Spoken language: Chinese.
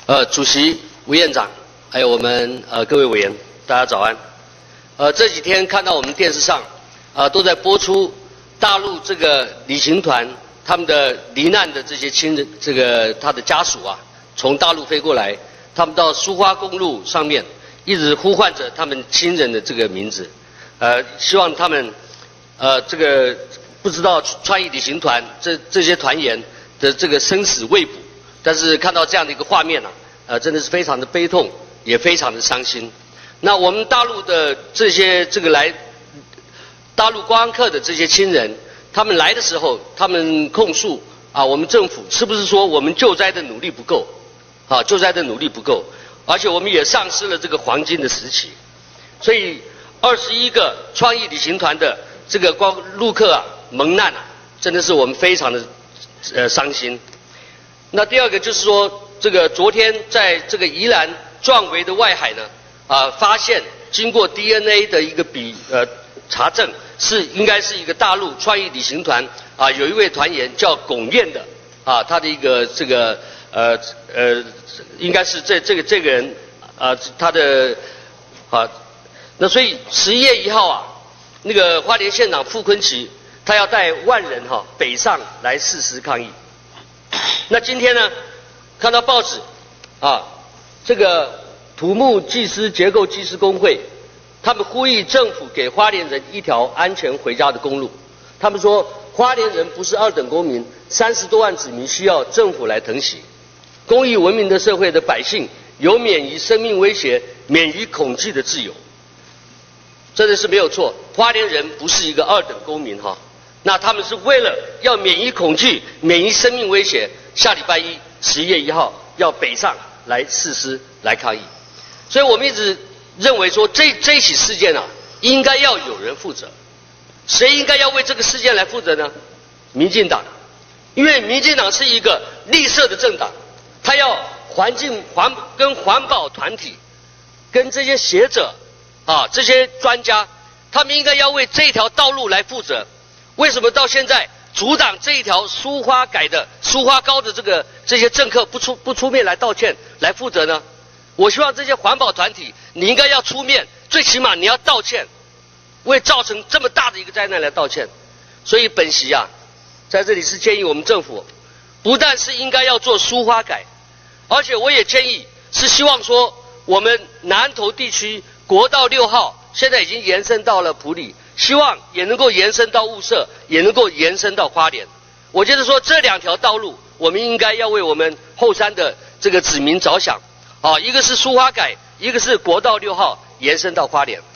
主席、吴院长，还有我们各位委员，大家早安。这几天看到我们电视上都在播出大陆这个旅行团他们的罹难的这些亲人，这个他的家属啊，从大陆飞过来，他们到苏花公路上面一直呼唤着他们亲人的这个名字，希望他们这个不知道川渝旅行团这些团员的这个生死未卜。但是看到这样的一个画面真的是非常的悲痛，也非常的伤心。那我们大陆的这些来大陆观光客的这些亲人，他们来的时候，他们控诉我们政府是不是说我们救灾的努力不够？救灾的努力不够，而且我们也丧失了这个黄金的时期。所以21个川渝旅行团的这个陆客蒙难真的是我们非常的伤心。那第二个就是说，这个昨天在这个宜兰壮围的外海呢，发现经过 DNA 的一个查证，应该是一个大陆川渝旅行团有一位团员叫龚燕的他的一个这个应该是这个人他的那所以11月1号那个花莲县长傅昆萁他要带10000人北上来誓师抗议。那今天呢，看到报纸这个土木技师结构技师工会，他们呼吁政府给花莲人一条安全回家的公路。他们说，花莲人不是2等公民，30多万子民需要政府来疼惜。公益文明的社会的百姓有免于生命威胁、免于恐惧的自由。真的是没有错，花莲人不是一个2等公民那他们是为了要免于恐惧、免于生命威胁，下礼拜一11月1号要北上来誓师来抗议。所以我们一直认为说，这起事件应该要有人负责。谁应该要为这个事件来负责呢？民进党，因为民进党是一个绿色的政党，他要跟环保团体、跟这些学者这些专家，他们应该要为这条道路来负责。为什么到现在阻挡这一条苏花高的这些政客不出面来道歉来负责呢？我希望这些环保团体你应该要出面，最起码你要道歉，为造成这么大的一个灾难来道歉。所以本席在这里是建议我们政府，不但是应该要做苏花改，而且我也建议是希望说，我们南投地区国道6号现在已经延伸到了埔里，希望也能够延伸到雾社，也能够延伸到花莲。我觉得说这2条道路，我们应该要为我们后山的这个子民着想一个是苏花改，一个是国道6号延伸到花莲。